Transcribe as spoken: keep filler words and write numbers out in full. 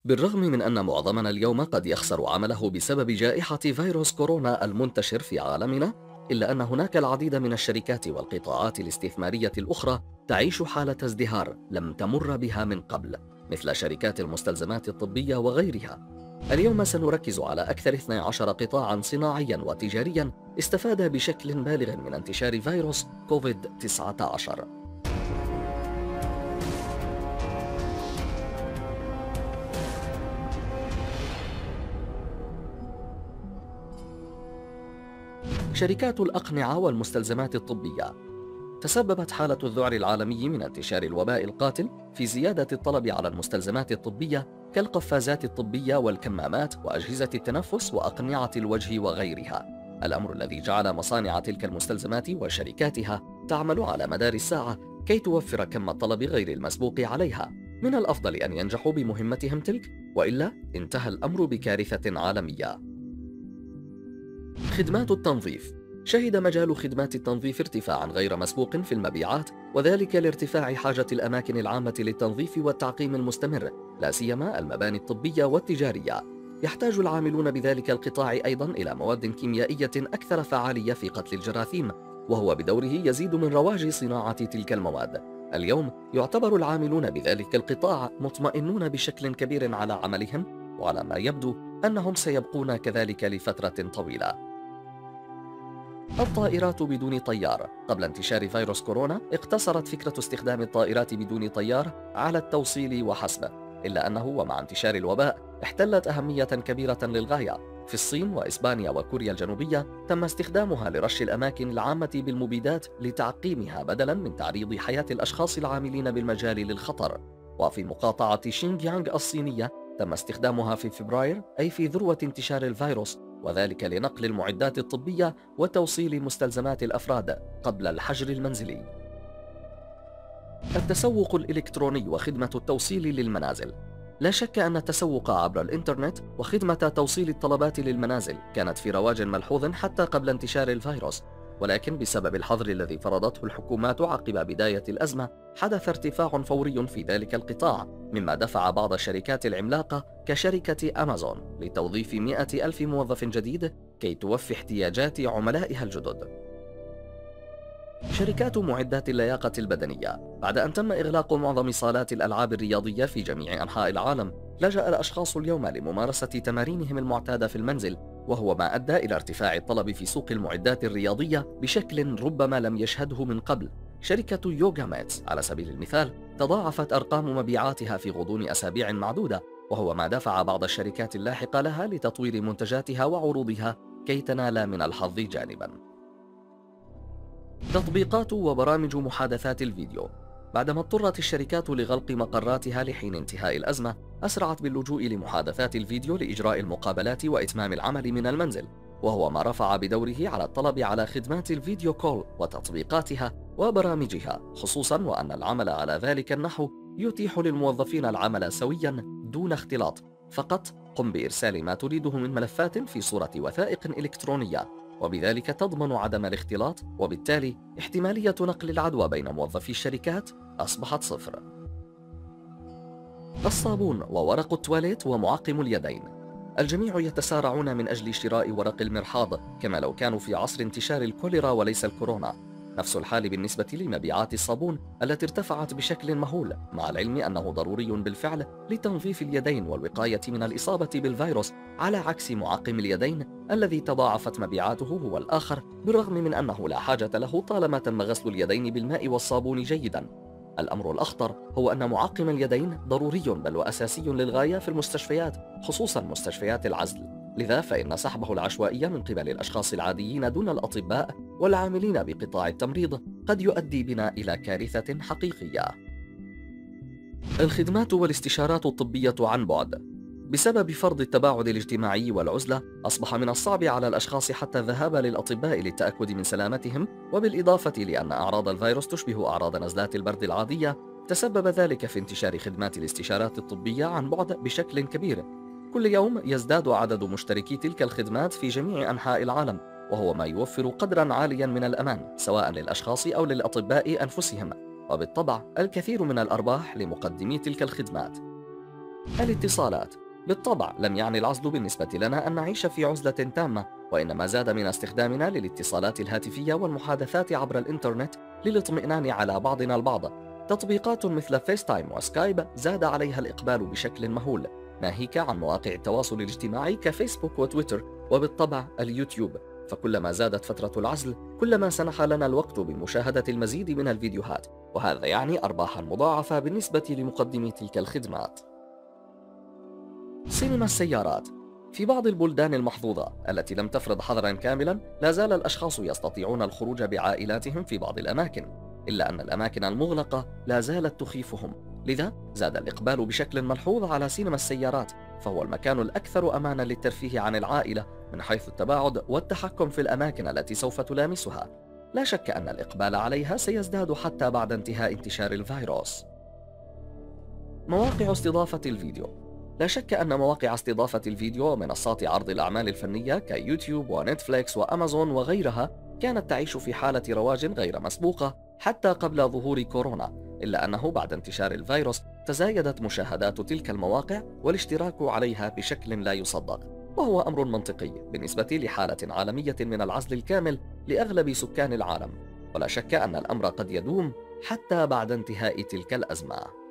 بالرغم من أن معظمنا اليوم قد يخسر عمله بسبب جائحة فيروس كورونا المنتشر في عالمنا، إلا أن هناك العديد من الشركات والقطاعات الاستثمارية الأخرى تعيش حالة ازدهار لم تمر بها من قبل، مثل شركات المستلزمات الطبية وغيرها. اليوم سنركز على أكثر اثني عشر قطاعاً صناعياً وتجارياً استفاد بشكل بالغ من انتشار فيروس كوفيد تسعة عشر. شركات الأقنعة والمستلزمات الطبية. تسببت حالة الذعر العالمي من انتشار الوباء القاتل في زيادة الطلب على المستلزمات الطبية كالقفازات الطبية والكمامات وأجهزة التنفس وأقنعة الوجه وغيرها، الأمر الذي جعل مصانع تلك المستلزمات وشركاتها تعمل على مدار الساعة كي توفر كم الطلب غير المسبوق عليها. من الأفضل أن ينجحوا بمهمتهم تلك، وإلا انتهى الأمر بكارثة عالمية. خدمات التنظيف. شهد مجال خدمات التنظيف ارتفاعاً غير مسبوق في المبيعات، وذلك لارتفاع حاجة الأماكن العامة للتنظيف والتعقيم المستمر، لا سيما المباني الطبية والتجارية. يحتاج العاملون بذلك القطاع أيضاً إلى مواد كيميائية أكثر فعالية في قتل الجراثيم، وهو بدوره يزيد من رواج صناعة تلك المواد. اليوم يعتبر العاملون بذلك القطاع مطمئنون بشكل كبير على عملهم، وعلى ما يبدو أنهم سيبقون كذلك لفترة طويلة. الطائرات بدون طيار. قبل انتشار فيروس كورونا اقتصرت فكرة استخدام الطائرات بدون طيار على التوصيل وحسب، إلا أنه ومع انتشار الوباء احتلت أهمية كبيرة للغاية. في الصين وإسبانيا وكوريا الجنوبية تم استخدامها لرش الأماكن العامة بالمبيدات لتعقيمها بدلاً من تعريض حياة الأشخاص العاملين بالمجال للخطر. وفي مقاطعة شينجيانغ الصينية تم استخدامها في فبراير، أي في ذروة انتشار الفيروس، وذلك لنقل المعدات الطبية وتوصيل مستلزمات الأفراد قبل الحجر المنزلي. التسوق الإلكتروني وخدمة التوصيل للمنازل. لا شك أن التسوق عبر الإنترنت وخدمة توصيل الطلبات للمنازل كانت في رواج ملحوظ حتى قبل انتشار الفيروس، ولكن بسبب الحظر الذي فرضته الحكومات عقب بداية الأزمة حدث ارتفاع فوري في ذلك القطاع، مما دفع بعض الشركات العملاقة كشركة أمازون لتوظيف مئة ألف موظف جديد كي توفي احتياجات عملائها الجدد. شركات معدات اللياقة البدنية. بعد أن تم إغلاق معظم صالات الألعاب الرياضية في جميع أنحاء العالم، لجأ الأشخاص اليوم لممارسة تمارينهم المعتادة في المنزل، وهو ما أدى إلى ارتفاع الطلب في سوق المعدات الرياضية بشكل ربما لم يشهده من قبل. شركة يوغا ماتس على سبيل المثال تضاعفت أرقام مبيعاتها في غضون أسابيع معدودة، وهو ما دفع بعض الشركات اللاحقة لها لتطوير منتجاتها وعروضها كي تنال من الحظ جانباً. تطبيقات وبرامج محادثات الفيديو. بعدما اضطرت الشركات لغلق مقراتها لحين انتهاء الأزمة، أسرعت باللجوء لمحادثات الفيديو لإجراء المقابلات وإتمام العمل من المنزل، وهو ما رفع بدوره على الطلب على خدمات الفيديو كول وتطبيقاتها وبرامجها، خصوصا وأن العمل على ذلك النحو يتيح للموظفين العمل سويا دون اختلاط. فقط قم بإرسال ما تريده من ملفات في صورة وثائق إلكترونية، وبذلك تضمن عدم الاختلاط، وبالتالي احتمالية نقل العدوى بين موظفي الشركات أصبحت صفر. الصابون وورق التواليت ومعقم اليدين. الجميع يتسارعون من أجل شراء ورق المرحاض كما لو كانوا في عصر انتشار الكوليرا وليس الكورونا. نفس الحال بالنسبة لمبيعات الصابون التي ارتفعت بشكل مهول، مع العلم أنه ضروري بالفعل لتنظيف اليدين والوقاية من الإصابة بالفيروس، على عكس معقم اليدين الذي تضاعفت مبيعاته هو الآخر، بالرغم من أنه لا حاجة له طالما تم غسل اليدين بالماء والصابون جيدا. الأمر الأخطر هو أن معقم اليدين ضروري بل وأساسي للغاية في المستشفيات، خصوصا مستشفيات العزل. لذا فإن سحبه العشوائي من قبل الأشخاص العاديين دون الأطباء والعاملين بقطاع التمريض قد يؤدي بنا إلى كارثة حقيقية. الخدمات والاستشارات الطبية عن بعد. بسبب فرض التباعد الاجتماعي والعزلة، أصبح من الصعب على الأشخاص حتى الذهاب للأطباء للتأكد من سلامتهم، وبالإضافة لأن أعراض الفيروس تشبه أعراض نزلات البرد العادية، تسبب ذلك في انتشار خدمات الاستشارات الطبية عن بعد بشكل كبير. كل يوم يزداد عدد مشتركي تلك الخدمات في جميع أنحاء العالم، وهو ما يوفر قدرا عاليا من الأمان سواء للأشخاص أو للأطباء أنفسهم، وبالطبع الكثير من الأرباح لمقدمي تلك الخدمات. الاتصالات. بالطبع لم يعني العزل بالنسبة لنا أن نعيش في عزلة تامة، وإنما زاد من استخدامنا للاتصالات الهاتفية والمحادثات عبر الإنترنت للاطمئنان على بعضنا البعض. تطبيقات مثل فيس تايم وسكايب زاد عليها الإقبال بشكل مهول، ناهيك عن مواقع التواصل الاجتماعي كفيسبوك وتويتر، وبالطبع اليوتيوب. فكلما زادت فترة العزل كلما سنح لنا الوقت بمشاهدة المزيد من الفيديوهات، وهذا يعني أرباحا مضاعفة بالنسبة لمقدمي تلك الخدمات. سينما السيارات. في بعض البلدان المحظوظة التي لم تفرض حظرا كاملا لا زال الأشخاص يستطيعون الخروج بعائلاتهم في بعض الأماكن، إلا أن الأماكن المغلقة لا زالت تخيفهم. لذا زاد الإقبال بشكل ملحوظ على سينما السيارات، فهو المكان الأكثر أمانا للترفيه عن العائلة من حيث التباعد والتحكم في الأماكن التي سوف تلامسها. لا شك أن الإقبال عليها سيزداد حتى بعد انتهاء انتشار الفيروس. مواقع استضافة الفيديو. لا شك أن مواقع استضافة الفيديو ومنصات عرض الأعمال الفنية كيوتيوب ونتفليكس وأمازون وغيرها كانت تعيش في حالة رواج غير مسبوقة حتى قبل ظهور كورونا، إلا أنه بعد انتشار الفيروس تزايدت مشاهدات تلك المواقع والاشتراك عليها بشكل لا يصدق، وهو أمر منطقي بالنسبة لحالة عالمية من العزل الكامل لأغلب سكان العالم. ولا شك أن الأمر قد يدوم حتى بعد انتهاء تلك الأزمة.